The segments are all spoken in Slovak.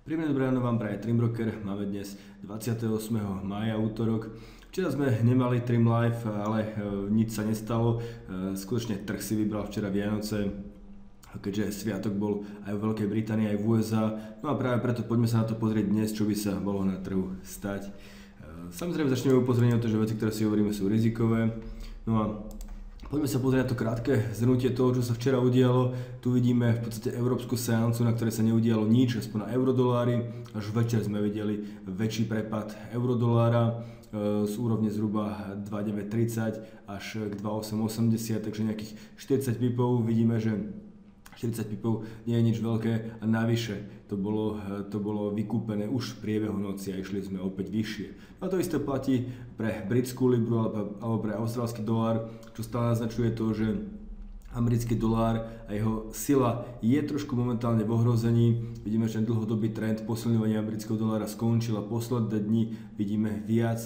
Príjemné dobré ráno vám praje Trimbroker. Máme dnes 28. mája, útorok. Včera sme nemali Trim Live, ale nič sa nestalo. Skutočne trh si vybral včera Vianoce, keďže sviatok bol aj v Veľkej Británii, aj v USA. No a práve preto poďme sa na to pozrieť dnes, čo by sa mohlo na trhu stať. Samozrejme začneme upozorniť o to, že veci, ktoré si hovoríme, sú rizikové. No a poďme sa pozrieť na to krátke zhrnutie toho, čo sa včera udialo. Tu vidíme v podstate európsku seancu, na ktorej sa neudialo nič, aspoň na eurodolári. Až večer sme videli väčší prepad eurodolára z úrovne zhruba 2,930 až k 2,880, takže nejakých 40 pipov. Vidíme, že 40 pipov nie je nič veľké a navyše to bolo vykúpené už v priebehu noci a išli sme opäť vyššie. A to isté platí pre britskú libru alebo pre austrálsky dolár, čo stále naznačuje to, že americký dolár a jeho sila je trošku momentálne v ohrození. Vidíme, že ten dlhodobý trend posilňovania amerického dolára skončil a posledné dni vidíme viac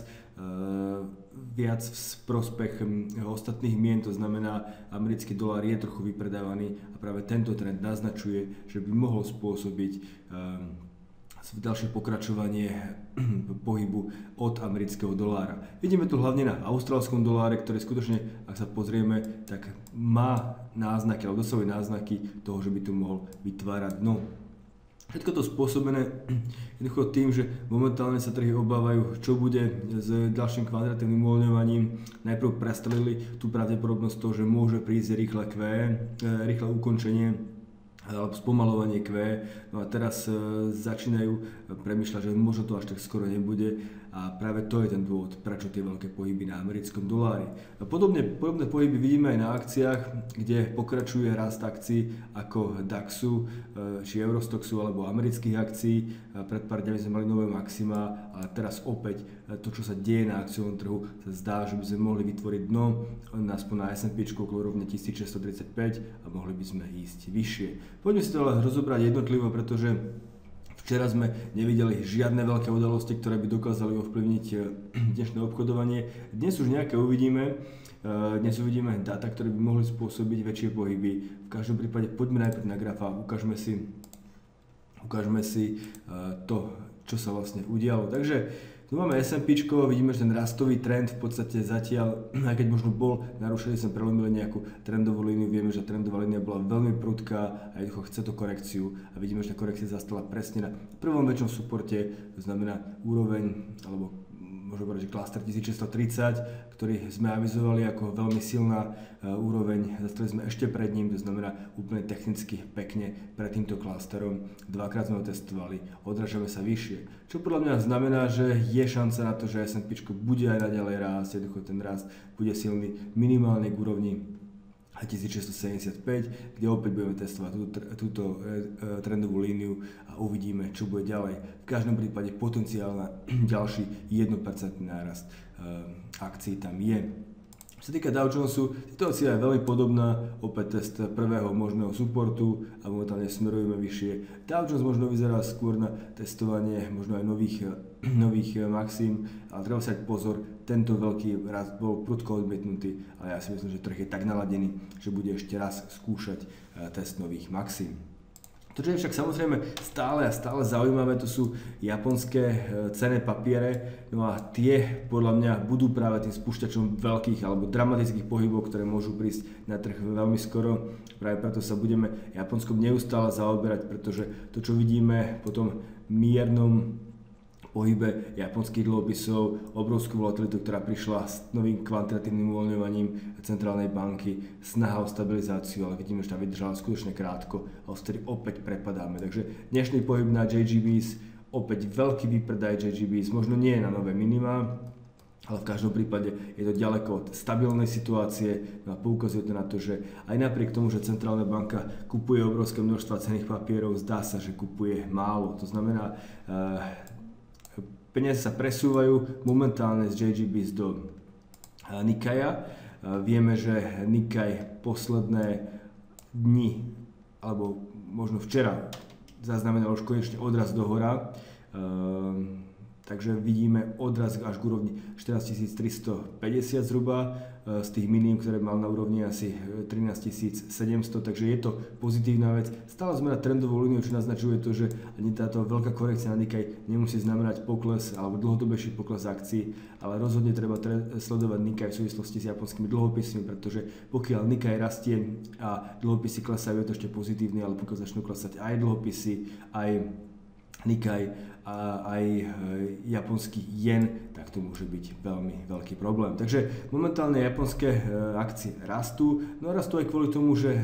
v prospech ostatných mien, to znamená, americký dolár je trochu vypredávaný a práve tento trend naznačuje, že by mohol spôsobiť ďalšie pokračovanie pohybu od amerického dolára. Vidíme to hlavne na austrálskom doláre, ktorý skutočne, ak sa pozrieme, tak má náznaky, alebo dosahuje náznaky toho, že by tu mohol vytvárať dno. Všetko to spôsobené jednoducho tým, že momentálne sa trhy obávajú, čo bude s ďalším kvantitatívnym uvoľňovaním. Najprv prestrelili tú pravdepodobnosť toho, že môže prísť rýchle ukončenie alebo spomalovanie QE. No a teraz začínajú premýšľať, že možno to až tak skoro nebude a práve to je ten dôvod, prečo tie veľké pohyby na americkom dolári. Podobné pohyby vidíme aj na akciách, kde pokračuje rast akcií ako DAXu, či Eurostoxu alebo amerických akcií. Pred pár dňami sme mali nové maxima, ale teraz opäť to, čo sa deje na akciovom trhu, sa zdá, že by sme mohli vytvoriť dno, aspoň na S&P okolo rovne 1635 a mohli by sme ísť vyššie. Poďme si to ale rozobrať jednotlivo, pretože včera sme nevideli žiadne veľké udalosti, ktoré by dokázali ovplyvniť dnešné obchodovanie. Dnes už nejaké uvidíme. Dnes uvidíme dáta, ktoré by mohli spôsobiť väčšie pohyby. V každom prípade poďme najprv na graf a ukážme si to, čo sa vlastne udialo. Takže tu máme S&P, vidíme, že ten rastový trend v podstate zatiaľ, aj keď možno bol narušený, sme prelomili nejakú trendovú líniu, vieme, že trendová línia bola veľmi prudká a jednoducho chce to korekciu a vidíme, že tá korekcia zastala presne na prvom väčšom supporte, to znamená úroveň, alebo môžeme povedať, že cluster 1630, ktorý sme avizovali ako veľmi silná úroveň, zastali sme ešte pred ním, to znamená úplne technicky pekne pred týmto clusterom. Dvakrát sme ho testovali, odrážame sa vyššie, čo podľa mňa znamená, že je šanca na to, že S&P bude aj naďalej rásť, jednoducho ten rast bude silný minimálne k úrovni 1675, kde opäť budeme testovať túto trendovú líniu a uvidíme, čo bude ďalej. V každom prípade potenciálna ďalší 1% nárast akcií tam je. Čo sa týka Dow Jonesu, situácia je veľmi podobná, opäť test prvého možného supportu a momentálne smerujeme vyššie. Dow Jones možno vyzerá skôr na testovanie možno aj nových maxim, ale treba si dať pozor, tento veľký rast bol prudko odmietnutý, ale ja si myslím, že trh je tak naladený, že bude ešte raz skúšať test nových maxim. To, čo je však samozrejme stále zaujímavé, to sú japonské cenné papiere, no a tie podľa mňa budú práve tým spúšťačom veľkých alebo dramatických pohybov, ktoré môžu prísť na trh veľmi skoro. Práve preto sa budeme Japonskom neustále zaoberať, pretože to, čo vidíme po tom miernom pohybe japonských dlhopisov, obrovskú volatilitu, ktorá prišla s novým kvantitatívnym uvoľňovaním centrálnej banky, snaha o stabilizáciu, ale vidíme, že tá vydržala skutočne krátko a odtedy opäť prepadáme. Takže dnešný pohyb na JGBs, opäť veľký výpredaj JGBs, možno nie je na nové minima, ale v každom prípade je to ďaleko od stabilnej situácie, no a poukazuje to na to, že aj napriek tomu, že centrálna banka kupuje obrovské množstva cenných papierov, zdá sa, že kupuje málo. To znamená, peniaze sa presúvajú momentálne z JGBs do Nikkaja. Vieme, že Nikkaj posledné dni, alebo možno včera, zaznamenal už konečne odraz dohora. Takže vidíme odraz až k úrovni 14350 zhruba, z tých minim, ktoré mal na úrovni asi 13700, takže je to pozitívna vec. Stále sme na trendovú líniu, čo naznačuje to, že ani táto veľká korekcia na Nikkei nemusí znamenať pokles alebo dlhodobejší pokles akcií, ale rozhodne treba sledovať Nikkei v súvislosti s japonskými dlhopismi, pretože pokiaľ Nikkei rastie a dlhopisy klesajú, je to ešte pozitívne, ale pokiaľ začnú klesať aj dlhopisy, aj Nikkei a aj japonský jen, tak to môže byť veľmi veľký problém. Takže momentálne japonské akcie rastú, no a rastú aj kvôli tomu, že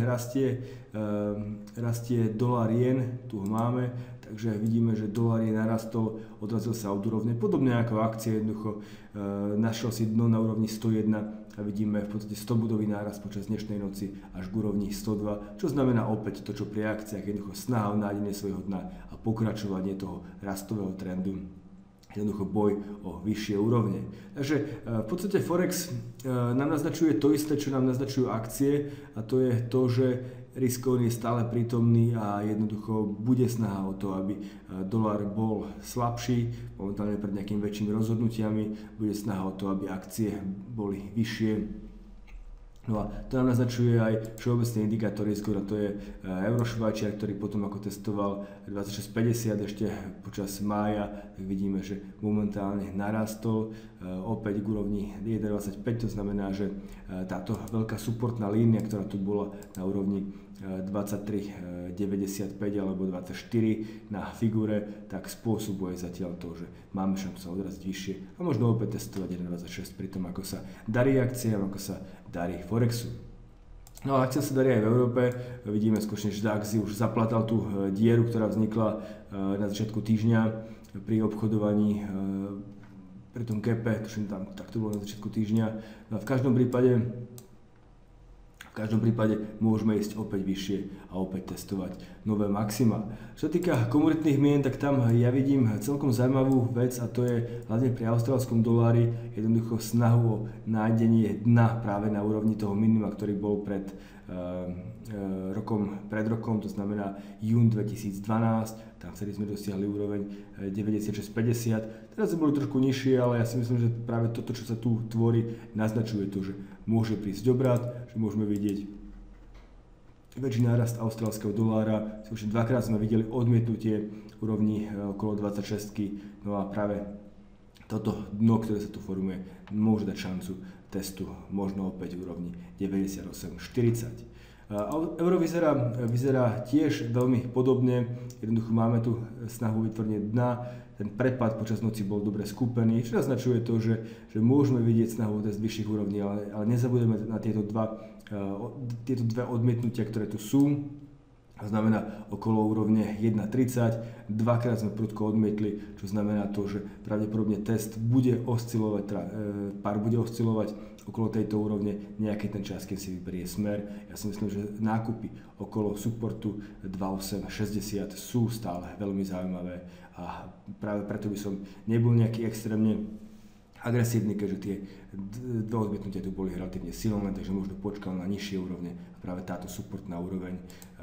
rastie dolár jen, tu ho máme, takže vidíme, že dolár jen narastol, odrazil sa od úrovne, podobne ako akcie, jednoducho našiel si dno na úrovni 101 a vidíme v podstate 100-bodový nárast počas dnešnej noci až k úrovni 102, čo znamená opäť to, čo pri akciách jednoducho snaha o nájdenie svojho dna a pokračovanie toho rastového trendu, jednoducho boj o vyššie úrovne. Takže v podstate Forex nám naznačuje to isté, čo nám naznačujú akcie, a to je to, že risk on je stále prítomný a jednoducho bude snaha o to, aby dolár bol slabší, momentálne pred nejakými väčšími rozhodnutiami, bude snaha o to, aby akcie boli vyššie. No a to nám naznačuje aj všeobecný indikátor riziku, a to je Eurošvajčiar, ktorý potom ako testoval 26,50 ešte počas mája, tak vidíme, že momentálne narastol opäť k úrovni 1,25, to znamená, že táto veľká supportná línia, ktorá tu bola na úrovni 23,95 alebo 24 na figure, tak spôsobuje zatiaľ to, že máme šancu sa odraziť vyššie a možno opäť testovať 1,26 pri tom, ako sa darí akciám, ako sa darí Forexu. No a akcia sa darí aj v Európe, vidíme skutočne, že DAX už zaplatal tú dieru, ktorá vznikla na začiatku týždňa pri obchodovaní pri tom gape, tam tak to bolo na začiatku týždňa. No a v každom prípade môžeme ísť opäť vyššie a opäť testovať nové maxima. Čo sa týka komoditných mien, tak tam ja vidím celkom zaujímavú vec, a to je hlavne pri austrálskom dolári jednoducho snahu o nájdenie dna práve na úrovni toho minima, ktorý bol pred rokom, to znamená jún 2012, tam vtedy sme dosiahli úroveň 96,50, teraz sme boli trošku nižšie, ale ja si myslím, že práve toto, čo sa tu tvorí, naznačuje to, že môže prísť obrat, že môžeme vidieť väčší nárast austrálskeho dolára, už dvakrát sme videli odmietnutie úrovni okolo 26, no a práve toto dno, ktoré sa tu formuje, môže dať šancu testu možno opäť v úrovni 98,40. Euro vyzerá tiež veľmi podobne, jednoducho máme tu snahu vytvorenie dna, ten prepad počas noci bol dobre skúpený, čo naznačuje to, že môžeme vidieť snahu o test vyšších úrovní, ale nezabudeme na tieto dve odmietnutia, ktoré tu sú. To znamená okolo úrovne 1,30, dvakrát sme prudko odmietli, čo znamená to, že pravdepodobne test bude oscilovať, pár bude oscilovať okolo tejto úrovne nejaký ten čas, keď si vyberie smer. Ja si myslím, že nákupy okolo supportu 2,860 sú stále veľmi zaujímavé a práve preto by som nebol nejaký extrémne agresívny, keďže tie dve odmietnutia tu boli relatívne silné, takže možno počkal na nižšie úrovne a práve táto supportná úroveň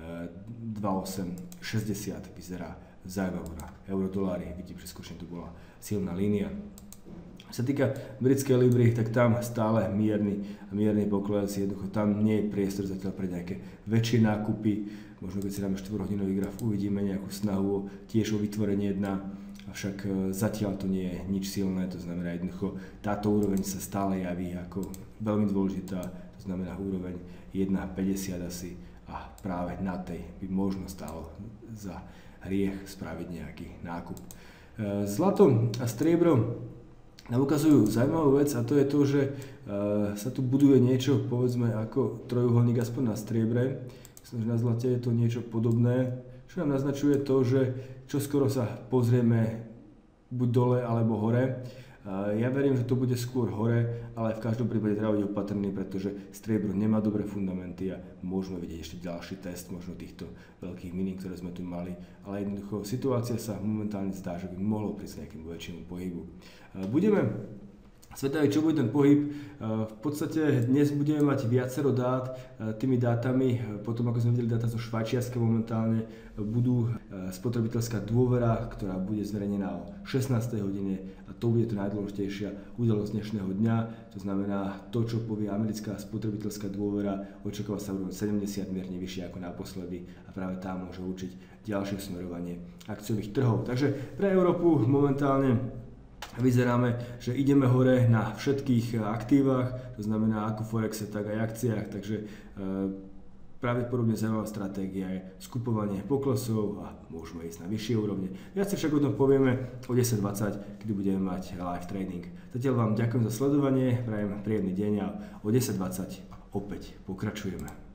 2,860 vyzerá zaujímavo na euro-dolári. Vidím, že skutočne tu bola silná línia. Čo sa týka britskej libry, tak tam stále mierny pokles, jednoducho tam nie je priestor zatiaľ pre nejaké väčšie nákupy. Možno keď si dáme 4-hodinový graf, uvidíme nejakú snahu tiež o vytvorenie dna, avšak zatiaľ to nie je nič silné, to znamená jednoducho táto úroveň sa stále javí ako veľmi dôležitá, to znamená úroveň 1,50 asi, a práve na tej by možno stálo za hriech spraviť nejaký nákup. Zlato a striebro nám ukazujú zaujímavú vec, a to je to, že sa tu buduje niečo, povedzme, ako trojuholník aspoň na striebre. Myslím, že na zlate je to niečo podobné, čo nám naznačuje to, že čoskoro sa pozrieme buď dole alebo hore. Ja verím, že to bude skôr hore, ale v každom prípade treba byť opatrný, pretože striebro nemá dobré fundamenty a môžeme vidieť ešte ďalší test možno týchto veľkých minín, ktoré sme tu mali, ale jednoducho situácia sa momentálne zdá, že by mohlo prísť nejakému väčšiemu pohybu. Budeme Svetový, čo bude ten pohyb? V podstate dnes budeme mať viacero dát. Tými dátami, potom ako sme videli dáta zo Švajčiarska momentálne, budú spotrebiteľská dôvera, ktorá bude zverejnená o 16. hodine a to bude to najdôležitejšia udalosť dnešného dňa. To znamená to, čo povie americká spotrebiteľská dôvera, očakáva sa v 70, mierne vyššie ako naposledy a práve tá môže určiť ďalšie smerovanie akciových trhov. Takže pre Európu momentálne vyzeráme, že ideme hore na všetkých aktívach, to znamená ako Forexe, tak aj akciách, takže pravdepodobne zaujímavá stratégia je skupovanie poklesov a môžeme ísť na vyššie úrovne. Viac si však o tom povieme o 10:20, kedy budeme mať live trading. Zatiaľ vám ďakujem za sledovanie, prajem príjemný deň a o 10:20 opäť pokračujeme.